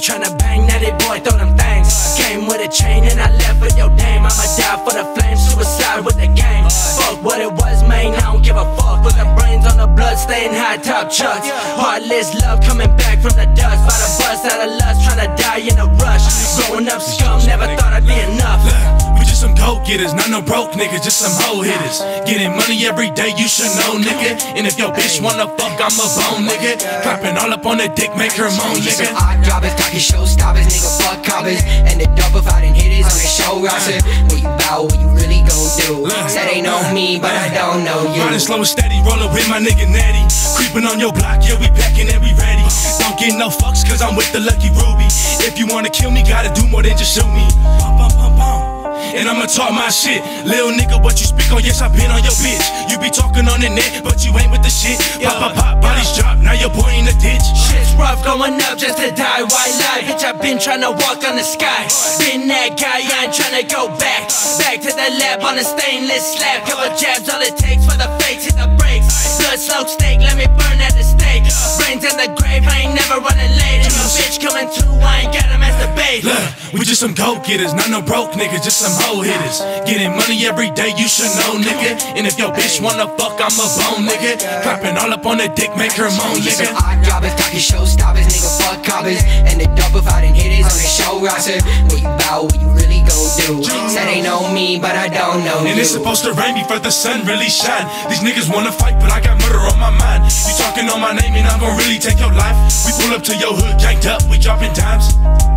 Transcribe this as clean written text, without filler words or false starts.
tryna bang, now they boy throw them things. Came with a chain and I left with your dame. I'ma die for the flame, suicide with the gang. Fuck what it was, man, I don't give a fuck. With the brains on the blood, staying high top chucks. Heartless love coming back from the dust. By the bust out of lust, tryna die in a rush. Growing up scum, never thought I'd be enough. We just some go-getters, not no broke niggas, just some hoe hitters. Getting money every day, you should know, nigga. And if your bitch wanna fuck, I'm a bone, nigga. Clapping all up on the dick, make her moan, nigga. Odd jobbers, talking showstoppers, nigga, fuck coppers. And the double fighting hitters on the show roster. When you bow, what you really gon' do? Said they know me, but I don't know you. Riding slow and steady, rollin' with my nigga Natty. Creeping on your block, yeah, we packing and we ready. Don't get no fucks, cause I'm with the Lucky Ruby. If you wanna kill me, gotta do more than just shoot me. Bum, bum, bum, bum. And I'ma talk my shit. Lil nigga, what you speak on, yes, I been on your bitch. You be talking on the net, but you ain't with the shit. Pop, pop, pop, bodies drop, now your boy in the ditch. Shit's rough, going up just to die, white lie. Bitch, I been tryna walk on the sky. Been that guy, I ain't tryna go back. Back to the lab on a stainless slab. Couple jabs, all it takes for the fakes, hit the brakes. Blood slow steak, let me burn at the stake. Brains in the grave, I ain't never running late. And your bitch coming through, I ain't got him as the bait. Look, we just some go-getters, not no broke niggas, just some hoe hitters. Getting money every day, you should know, nigga. And if your bitch wanna fuck, I'm a bone, nigga. Clapping all up on the dick, make her moan, nigga. Odd jobbers, talking showstoppers, nigga, fuck coppers. And the double fighting hitters on the show roster. When you bow, what you really gon' do? Said they know me, but I don't know you. And it's supposed to rain before the sun really shine. These niggas wanna fight, but I got murder on my mind. You talking on my name and I'm gon' really take your life. We pull up to your hood, ganked up, we dropping dimes.